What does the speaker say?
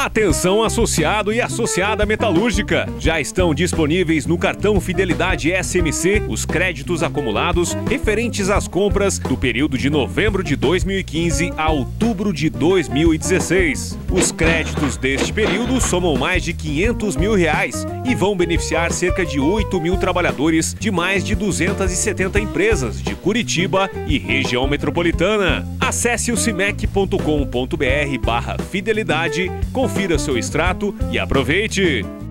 Atenção associado e associada metalúrgica. Já estão disponíveis no cartão Fidelidade SMC os créditos acumulados referentes às compras do período de novembro de 2015 a outubro de 2016. Os créditos deste período somam mais de R$500 mil e vão beneficiar cerca de 8 mil trabalhadores de mais de 270 empresas de Curitiba e região metropolitana. Acesse o cimec.com.br/fidelidade, confira seu extrato e aproveite!